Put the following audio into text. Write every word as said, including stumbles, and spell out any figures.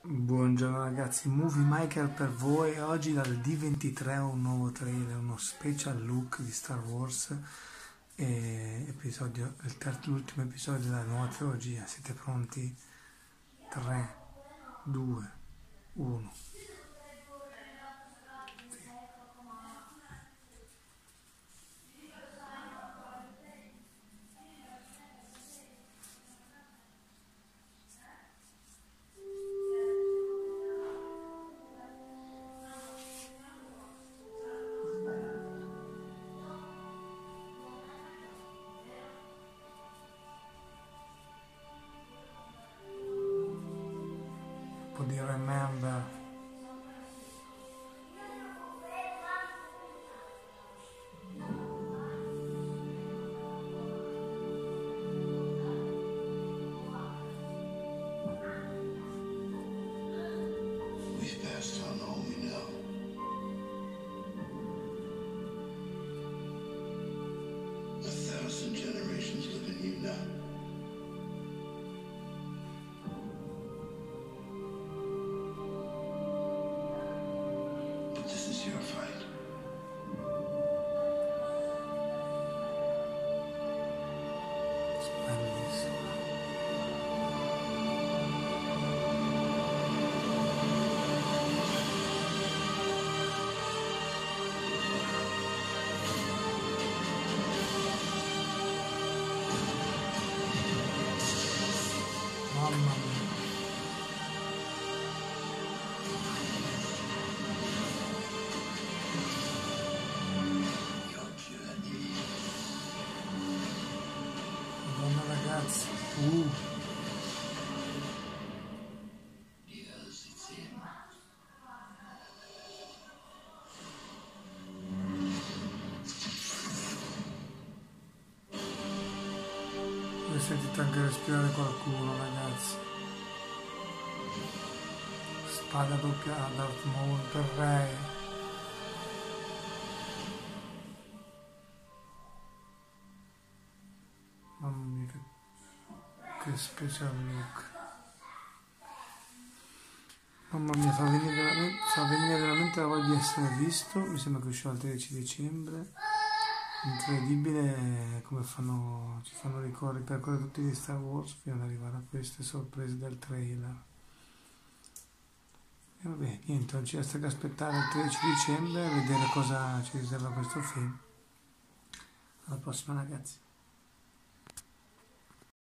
Buongiorno ragazzi, Movie Michael per voi. Oggi dal D ventitré un nuovo trailer, uno special look di Star Wars, e episodio, il terzo, l'ultimo episodio della nuova trilogia. Siete pronti? tre, due, uno. Un po' di Remember. We've passed on all we know. A thousand generations live in you now. But this is your fight. Bellissimo. Mamma mia. Madonna ragazzi. Uh. Yes, it's him. Ho sentito anche respirare qualcuno, ragazzi. Spada doppia a Darth Maul per Rey. Mamma mia, che, che special look. Mamma mia, fa venire veramente, fa venire veramente la voglia di essere visto. Mi sembra che uscirà il tredici dicembre. Incredibile come fanno, ci fanno ricorrere, percorrere tutti gli Star Wars fino ad arrivare a queste sorprese del trailer. E vabbè, niente, non ci resta che aspettare il tredici dicembre e vedere cosa ci riserva questo film. Alla prossima ragazzi.